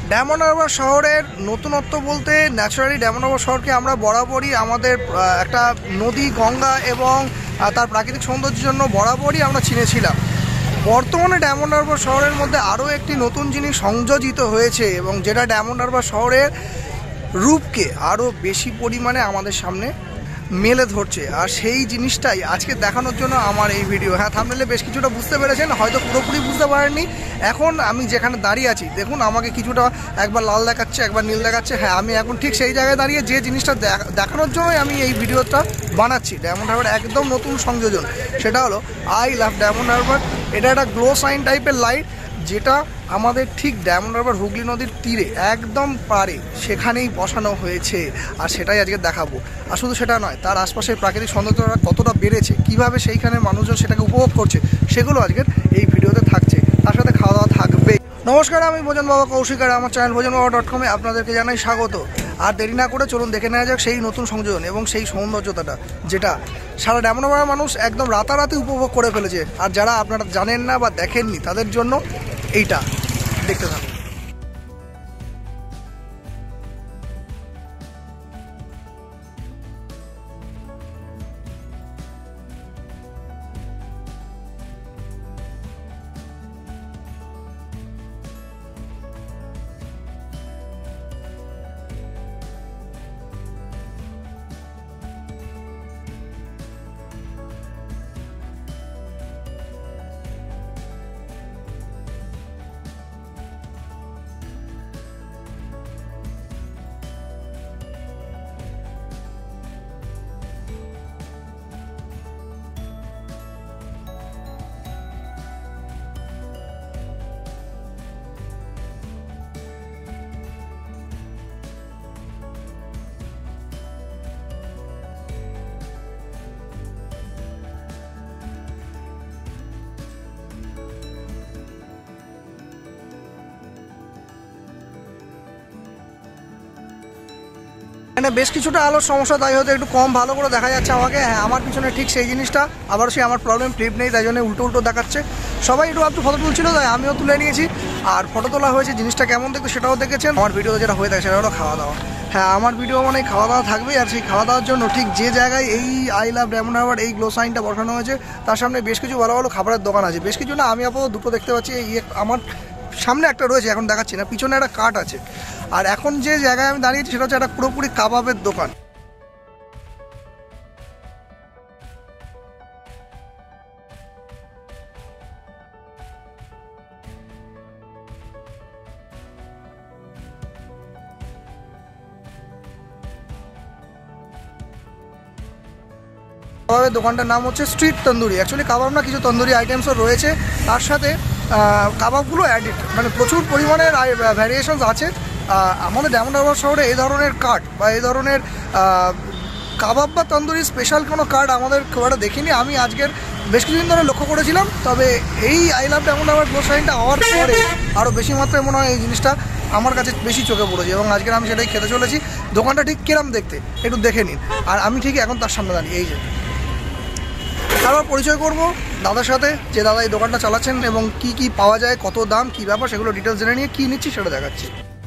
Diamond Harbour শহরের নতুনত্ব বলতে ন্যাচারালি ডায়মন্ড হারবার শহরকে আমরা বরাবরই আমাদের একটা নদী, গঙ্গা এবং তার প্রাকৃতিক সৌন্দর্যের জন্য বরাবরই আমরা চিনেছিলাম। বর্তমানে ডায়মন্ড হারবার শহরের মধ্যে আরও একটি নতুন জিনিস সংযোজিত হয়েছে এবং যেটা ডায়মন্ড হারবার শহরের রূপকে আরও বেশি পরিমাণে আমাদের সামনে মেলে ধরছে। আর সেই জিনিসটাই আজকে দেখানোর জন্য আমার এই ভিডিও। হ্যাঁ, থাম্বনেলে বেশ কিছুটা বুঝতে পেরেছেন, হয়তো পুরোপুরি বুঝতে পারেননি। এখন আমি যেখানে দাঁড়িয়ে আছি দেখুন, আমাকে কিছুটা একবার লাল দেখাচ্ছে, একবার নীল দেখাচ্ছে। হ্যাঁ, আমি এখন ঠিক সেই জায়গায় দাঁড়িয়ে যে জিনিসটা দেখানোর জন্যই আমি এই ভিডিওটা বানাচ্ছি। ডায়মন্ড হারবার একদম নতুন সংযোজন, সেটা হলো আই লাভ ডায়মন্ড হারবার। এটা একটা গ্লো সাইন টাইপের লাইট, যেটা আমাদের ঠিক ডায়মন্ড হারবার হুগলি নদীর তীরে একদম পারে সেখানেই বসানো হয়েছে। আর সেটাই আজকে দেখাবো। আর শুধু সেটা নয়, তার আশপাশের প্রাকৃতিক সৌন্দর্যটা কতটা বেড়েছে, কিভাবে সেইখানে মানুষজন সেটাকে উপভোগ করছে, সেগুলো আজকের এই ভিডিওতে থাকছে। তার সাথে খাওয়া দাওয়া থাকবে। নমস্কার, আমি ভোজন বাবা কৌশিক, আর আমার চ্যানেল ভোজনবাবা.com-এ আপনাদেরকে জানাই স্বাগত। আর দেরি না করে চলুন দেখে নেওয়া যাক সেই নতুন সংযোজন এবং সেই সৌন্দর্যতাটা, যেটা সারা ডায়মন্ড হারবার মানুষ একদম রাতারাতি উপভোগ করে ফেলেছে। আর যারা আপনারা জানেন না বা দেখেননি, তাদের জন্য এইটা দেখতে থাকুন। এখানে বেশ কিছুটা আলোর সমস্যা, তাই হয়তো একটু কম ভালো করে দেখা যাচ্ছে আমাকে। হ্যাঁ, আমার পিছনে ঠিক সেই জিনিসটা, আবার সেই আমার প্রবলেম ফ্লিপ নেই, তাই জন্য উল্টো দেখাচ্ছে। সবাই একটু ফটো তুলছিল, তাই আমিও তুলে নিয়েছি। আর ফটো তোলা হয়েছে, জিনিসটা কেমন দেখতে সেটাও দেখেছেন। আমার ভিডিওতে যেটা হয়ে থাকে সেটা হলো খাওয়া দাওয়া। হ্যাঁ, আমার ভিডিও মানে খাওয়া দাওয়া থাকবেই। আর সেই খাওয়া দাওয়ার জন্য ঠিক যে জায়গায় এই আই লাভ ডায়মন্ড হারবার এই গ্লো সাইনটা বসানো হয়েছে, তার সামনে বেশ কিছু ভালো ভালো খাবারের দোকান আছে। বেশ কিছু না, আমি আপাতত দুটো দেখতে পাচ্ছি। এই আমার সামনে একটা রয়েছে, এখন দেখাচ্ছি না, পিছনে একটা কাট আছে। আর এখন যে জায়গায় আমি দাঁড়িয়েছি সেটা হচ্ছে একটা পুরোপুরি কাবাবের দোকান। কাবাবের দোকানটার নাম হচ্ছে স্ট্রিট তন্দুরি। অ্যাকচুয়ালি কাবাব না, কিছু তন্দুরি আইটেমসও রয়েছে তার সাথে। কাবাবগুলো অ্যাডিট, মানে প্রচুর পরিমাণের ভ্যারিয়েশনস আছে। আমাদের ডায়মন্ড হারবার শহরে এই ধরনের কাট বা এই ধরনের কাবাব বা তন্দুরি স্পেশাল কোনো কার্ড আমাদের খুব একটা দেখিনি। আমি আজকের বেশ কিছুদিন ধরে লক্ষ্য করেছিলাম, তবে এই I love Diamond Harbour glow সাইনটা হওয়ার পরে আরও বেশি মাত্রায় মনে হয় এই জিনিসটা আমার কাছে বেশি চোখে পড়েছে এবং আজকের আমি সেটাই খেতে চলেছি। দোকানটা ঠিক কিরম দেখতে একটু দেখে নিন। আর আমি ঠিক এখন তার সামনে দাঁড়িয়ে, এই যে তারপর পরিচয় করব দাদার সাথে, যে দাদা এই দোকানটা চালাচ্ছেন এবং কি কি পাওয়া যায়, কত দাম, কী ব্যাপার, সেগুলো ডিটেলস জেনে নিয়ে কী নিচ্ছি সেটা দেখাচ্ছি।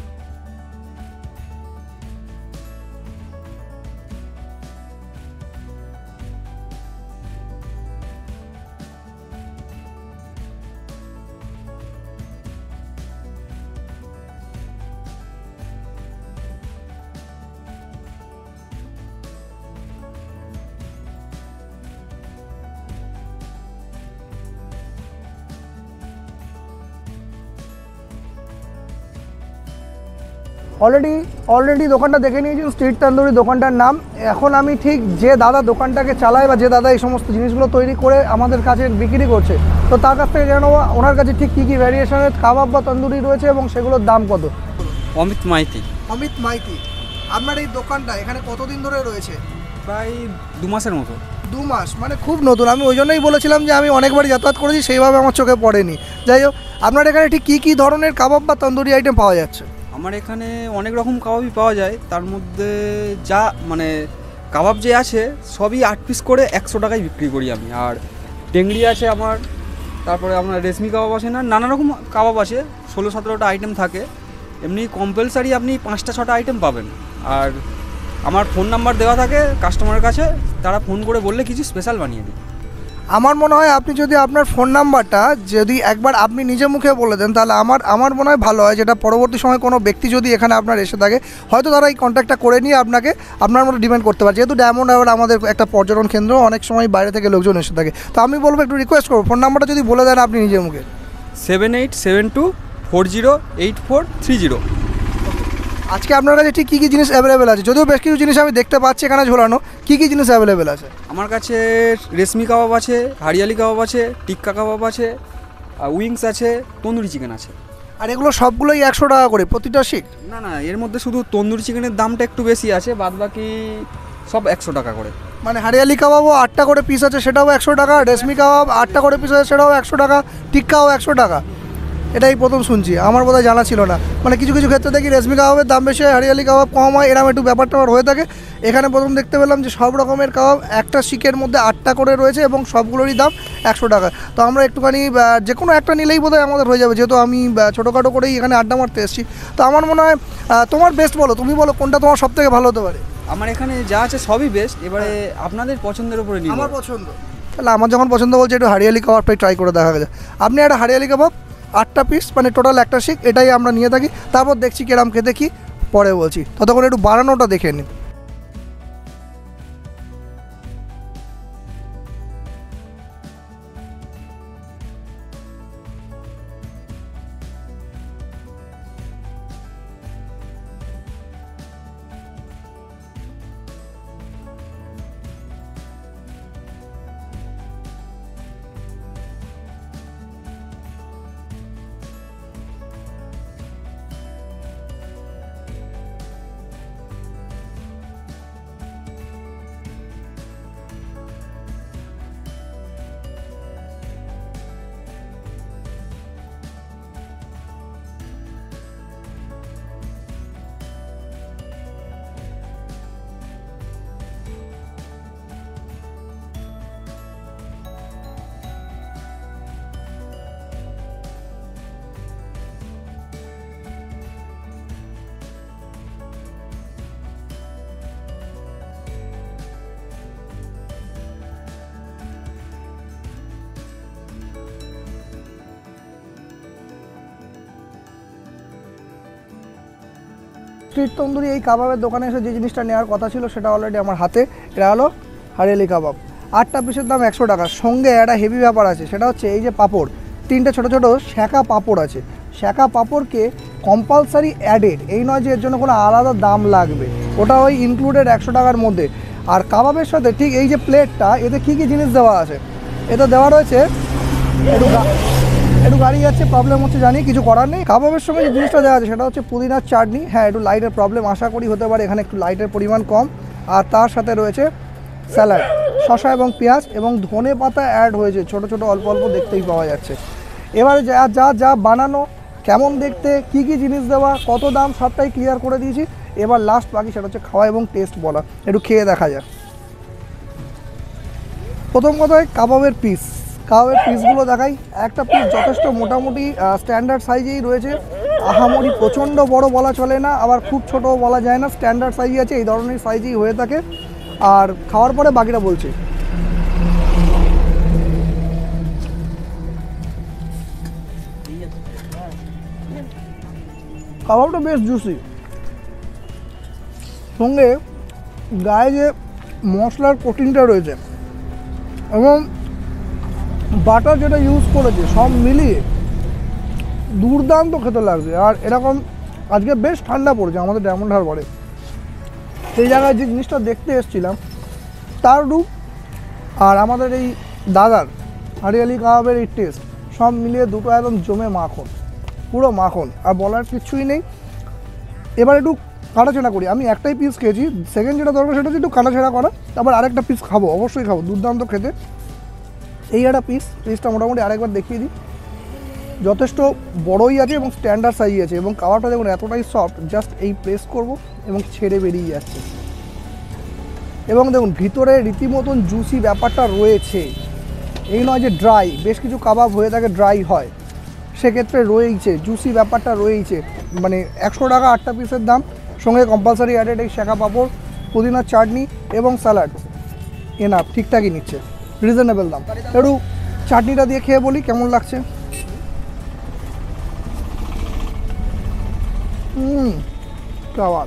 অলরেডি দোকানটা দেখে নিয়েছি, স্ট্রিট তন্দুরি দোকানটার নাম। এখন আমি ঠিক যে দাদা দোকানটাকে চালায় বা যে দাদা এই সমস্ত জিনিসগুলো তৈরি করে আমাদের কাছে বিক্রি করছে, তো তার কাছ থেকে জানাবো ওনার কাছে ঠিক কী কী ভ্যারিয়েশনের কাবাব বা তন্দুরি রয়েছে এবং সেগুলোর দাম কত। অমিত মাইতি। আপনার এই দোকানটা এখানে কতদিন ধরে রয়েছে? প্রায় 2 মাসের মতো। 2 মাস, মানে খুব নতুন। আমি ওই জন্যই বলেছিলাম যে আমি অনেকবারই যাতায়াত করেছি, সেইভাবে আমার চোখে পড়েনি। যাই হোক, আপনার এখানে ঠিক কী কী ধরনের কাবাব বা তন্দুরি আইটেম পাওয়া যাচ্ছে? আমার এখানে অনেক রকম কাবাবই পাওয়া যায়। তার মধ্যে যা মানে কাবাব যে আছে সবই 8 পিস করে 100 টাকায় বিক্রি করি আমি। আর টেংরি আছে আমার, তারপরে আপনার রেশমি কাবাব আছে, না নানা রকম কাবাব আছে, 16-17টা আইটেম থাকে। এমনি কম্পালসারি আপনি 5টা-6টা আইটেম পাবেন। আর আমার ফোন নাম্বার দেওয়া থাকে কাস্টমারের কাছে, তারা ফোন করে বললে কিছু স্পেশাল বানিয়ে দিই। আমার মনে হয় আপনি যদি আপনার ফোন নাম্বারটা যদি একবার আপনি নিজে মুখে বলে দেন, তাহলে আমার মনে হয় ভালো হয়, যেটা পরবর্তী সময় কোনো ব্যক্তি যদি এখানে আপনার এসে থাকে, হয়তো তারা এই কন্ট্যাক্টটা করে নিয়ে আপনাকে আপনার মতো ডিমান্ড করতে পারে। যেহেতু ডায়মন্ড হারবার আমাদের একটা পর্যটন কেন্দ্র, অনেক সময় বাইরে থেকে লোকজন এসে থাকে, তো আমি বলবো একটু রিকোয়েস্ট করবো ফোন নাম্বারটা যদি বলে দেন আপনি নিজে মুখে। 7872408430। আজকে আপনার কাছে ঠিক কী কী জিনিস অ্যাভেলেবেল আছে? যদিও বেশ কিছু জিনিস আমি দেখতে পাচ্ছি এখানে ঝোলানো, কী কী জিনিস অ্যাভেলেবেল আছে? আমার কাছে রেশমি কাবাব আছে, হারিয়ালি কাবাব আছে, টিক্কা কাবাব আছে, উইংস আছে, তন্দুরি চিকেন আছে। আর এগুলো সবগুলোই 100 টাকা করে প্রতিটা শিক? না না, এর মধ্যে শুধু তন্দুরি চিকেনের দামটা একটু বেশি আছে, বাদ বাকি সব 100 টাকা করে। মানে হারিয়ালি কাবাবও 8টা করে পিস আছে, সেটাও 100 টাকা, রেশমি কাবাব 8টা করে পিস আছে, সেটাও 100 টাকা, টিক্কাও 100 টাকা। এটাই প্রথম শুনছি, আমার বোধহয় জানা ছিল না। মানে কিছু কিছু ক্ষেত্রে দেখি রেশমি কাবাবের দাম বেশি হয়, হারিয়ালি কাবাব কম হয়, এরকম একটু ব্যাপারটা হয়ে থাকে। এখানে প্রথম দেখতে পেলাম যে সব রকমের কাবাব একটা শিকের মধ্যে 8টা করে রয়েছে এবং সবগুলোরই দাম 100 টাকা। তো আমরা একটুখানি যে কোনো একটা নিলেই বোধহয় আমাদের হয়ে যাবে, যেহেতু আমি ছোটোখাটো করেই এখানে আড্ডা মারতে এসেছি। তো আমার মনে হয় তোমার বেস্ট বলো, তুমি বলো কোনটা তোমার সব থেকে ভালো হতে পারে। আমার এখানে যা আছে সবই বেস্ট, এবারে আপনাদের পছন্দের উপরে নির্ভর। আমার পছন্দ, তাহলে আমার যখন পছন্দ বলছে একটু হারিয়ালি কাবাবটাই ট্রাই করে দেখা যায়। আপনি একটা হারিয়ালি কাবাব 8টা পিস, মানে টোটাল একটা শিক, এটাই আমরা নিয়ে থাকি। তারপর দেখছি কিরম খেতে কি পরে বলছি, ততক্ষণ একটু বানানোটা দেখে নিন। স্ট্রিট তন্দুরি এই কাবাবের দোকানে এসে যে জিনিসটা নেওয়ার কথা ছিল সেটা অলরেডি আমার হাতে। এটা হলো হারিয়ালি কাবাব, 8টা পিসের দাম 100 টাকা। সঙ্গে একটা হেভি ব্যাপার আছে, সেটা হচ্ছে এই যে পাঁপড়, 3টে ছোটো ছোটো শ্যাকা পাঁপড় আছে। শ্যাকা পাঁপড়কে কম্পালসারি অ্যাডেড, এই নয় যে এর জন্য কোনো আলাদা দাম লাগবে, ওটা ওই ইনক্লুডেড 100 টাকার মধ্যে। আর কাবাবের সাথে ঠিক এই যে প্লেটটা, এতে কী কী জিনিস দেওয়া আছে, এতে দেওয়া রয়েছে একটু গাড়ি যাচ্ছে, প্রবলেম হচ্ছে জানি, কিছু করার নেই। কাবাবের সঙ্গে যে জিনিসটা দেওয়া আছে সেটা হচ্ছে পুদিনার চাটনি। হ্যাঁ, একটু লাইটের প্রবলেম আশা করি হতে পারে, এখানে একটু লাইটের পরিমাণ কম। আর তার সাথে রয়েছে স্যালাড, শসা এবং পেঁয়াজ এবং ধনে পাতা অ্যাড হয়েছে, ছোট ছোট অল্প অল্প দেখতেই পাওয়া যাচ্ছে। এবারে যা যা যা বানানো, কেমন দেখতে, কি কি জিনিস দেওয়া, কত দাম, সবটাই ক্লিয়ার করে দিয়েছি। এবার লাস্ট বাকি সেটা হচ্ছে খাওয়া এবং টেস্ট বলা, একটু খেয়ে দেখা যাক। প্রথম কথায় কাবাবের পিসগুলো দেখাই। একটা পিস যথেষ্ট মোটামুটি স্ট্যান্ডার্ড সাইজেই রয়েছে, আহামরি প্রচণ্ড বড় বলা চলে না, আবার খুব ছোটও বলা যায় না, স্ট্যান্ডার্ড সাইজই আছে, এই ধরনের সাইজই হয়ে থাকে। আর খাওয়ার পরে বাকিটা বলছি। কাবাবটা বেশ জুসি, সঙ্গে গায়ে যে মশলার কোটিংটা রয়েছে এবং বাটার যেটা ইউজ করেছে, সব মিলিয়ে দুর্দান্ত খেতে লাগছে। আর এরকম আজকে বেশ ঠান্ডা পড়েছে আমাদের ডায়মন্ড হারবারে, সেই জায়গায় যে জিনিসটা দেখতে এসেছিলাম তার রূপ আর আমাদের এই দাদার হারিয়ালি কাবাবের এই টেস্ট, সব মিলিয়ে দুটো একদম জমে মাখন, পুরো মাখন, আর বলার কিছুই নেই। এবার একটু কাটাছেঁড়া করি, আমি একটাই পিস খেয়েছি, সেকেন্ড যেটা দরকার সেটা হচ্ছে একটু কাটাছেঁড়া করা, তারপর আরেকটা পিস খাবো, অবশ্যই খাবো, দুর্দান্ত খেতে। এই একটা পিসটা মোটামুটি আরেকবার দেখিয়ে দিই, যথেষ্ট বড়ই আছে এবং স্ট্যান্ডার্ড সাইজ আছে, এবং কাবাবটা দেখুন এতটাই সফট, জাস্ট এই প্রেস করব এবং ছেড়ে বেরিয়ে যাচ্ছে। এবং দেখুন ভিতরে রীতিমতন জুসি ব্যাপারটা রয়েছে, এই নয় যে ড্রাই, বেশ কিছু কাবাব হয়ে থাকে ড্রাই হয়, সেক্ষেত্রে রয়েইছে, জুসি ব্যাপারটা রয়েইছে। মানে 100 টাকা 8টা পিসের দাম, সঙ্গে কম্পালসারি অ্যাডেড এই শাঁখা পাঁপড়, পুদিনার চাটনি এবং স্যালাড। এনাফ, ঠিকঠাকই নিচ্ছে, রিজনেবল দাম। একটু চাটনিটা দিয়ে খেয়ে বলি কেমন লাগছে। খাবার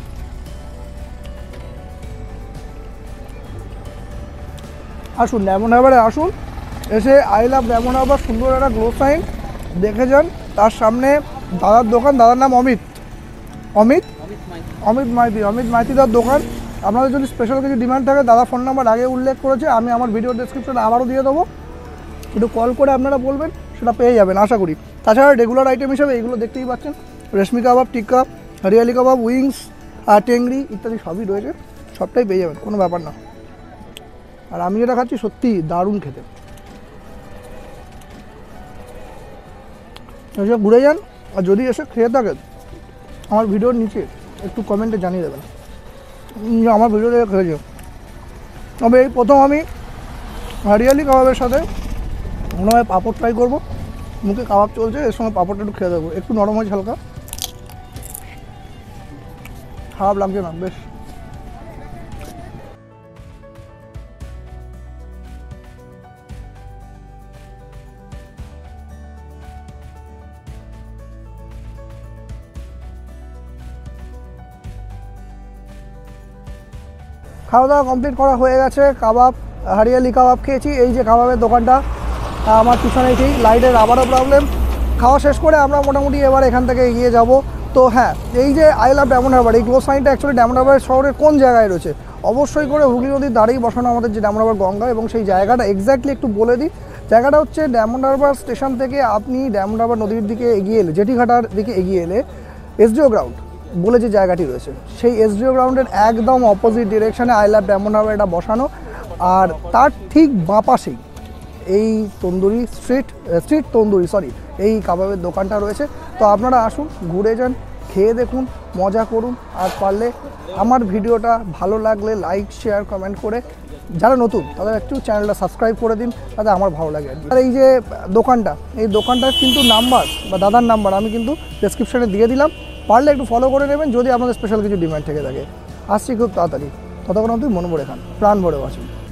আসুন ডায়মন্ড হারবারে আসুন, এসে আই লাভ ডায়মন্ড হারবার সুন্দর একটা গ্লো সাইন দেখে যান। তার সামনে দাদার দোকান, দাদার নাম অমিত মাইতিদার দোকান। আপনাদের যদি স্পেশাল কিছু ডিমান্ড থাকে, দাদা ফোন নাম্বার আগে উল্লেখ করেছে, আমি আমার ভিডিও ডেসক্রিপশনে আবারও দিয়ে দেবো, একটু কল করে আপনারা বলবেন, সেটা পেয়ে যাবেন আশা করি। তাছাড়া রেগুলার আইটেম হিসাবে এইগুলো দেখতেই পাচ্ছেন, রেশমি কাবাব, টিক্কা, হরিয়ালি কাবাব, উইংস, টেংরি ইত্যাদি সবই রয়েছে, সবটাই পেয়ে যাবেন, কোনো ব্যাপার না। আর আমি যেটা খাচ্ছি সত্যি দারুণ খেতে। এসে ঘুরে যান, আর যদি এসে খেয়ে থাকেন আমার ভিডিওর নিচে একটু কমেন্টে জানিয়ে দেবেন যে আমার ভিডিও দেখে খেয়েছে। তবে এই প্রথম আমি হরিয়ালি কাবাবের সাথে মনে হয় পাঁপড় ট্রাই করবো। মুখে কাবাব চলছে, এর সঙ্গে পাঁপড়টা একটু খেয়ে দেবো, একটু নরম হয়েছে হালকা, খারাপ লাগছে না বেশ। খাওয়া দাওয়া কমপ্লিট করা হয়ে গেছে, কাবাব, হরিয়ালি কাবাব খেয়েছি। এই যে কাবাবের দোকানটা আমার পিছনে, সেই লাইটের আবারও প্রবলেম। খাওয়া শেষ করে আমরা মোটামুটি এবার এখান থেকে এগিয়ে যাব। তো হ্যাঁ, এই যে আই লাভ ডায়মন্ড হারবার, এই গ্লো সাইনটা অ্যাকচুয়ালি ডায়মন্ড হারবার শহরের কোন জায়গায় রয়েছে? অবশ্যই করে হুগলি নদীর ধারেই বসানো আমাদের যে ডায়মন্ড হারবার গঙ্গা, এবং সেই জায়গাটা এক্স্যাক্টলি একটু বলে দিই। জায়গাটা হচ্ছে ডায়মন্ড হারবার স্টেশন থেকে আপনি ডায়মন্ড হারবার নদীর দিকে এগিয়ে এলে, জেটিঘাটার দিকে এগিয়ে এলে এসডিও গ্রাউন্ড বলে যে জায়গাটি রয়েছে, সেই এসডিও গ্রাউন্ডের একদম অপোজিট ডিরেকশানে আই লাভ ডায়মন্ড হারবার এটা বসানো। আর তার ঠিক বাঁ পাশেই এই স্ট্রিট তন্দুরি এই কাবাবের দোকানটা রয়েছে। তো আপনারা আসুন, ঘুরে যান, খেয়ে দেখুন, মজা করুন। আর পারলে আমার ভিডিওটা ভালো লাগলে লাইক, শেয়ার, কমেন্ট করে, যারা নতুন তাদের একটু চ্যানেলটা সাবস্ক্রাইব করে দিন, তাতে আমার ভালো লাগে আর কি। আর এই যে দোকানটা, এই দোকানটার কিন্তু নাম্বার বা দাদার নাম্বার আমি কিন্তু ডেসক্রিপশানে দিয়ে দিলাম, পারলে একটু ফলো করে নেবেন যদি আপনাদের স্পেশাল কিছু ডিমান্ড থেকে থাকে। আসছি খুব তাড়াতাড়ি, ততক্ষণ অবধি মন ভরে খান, প্রাণ ভরে বাঁচুন।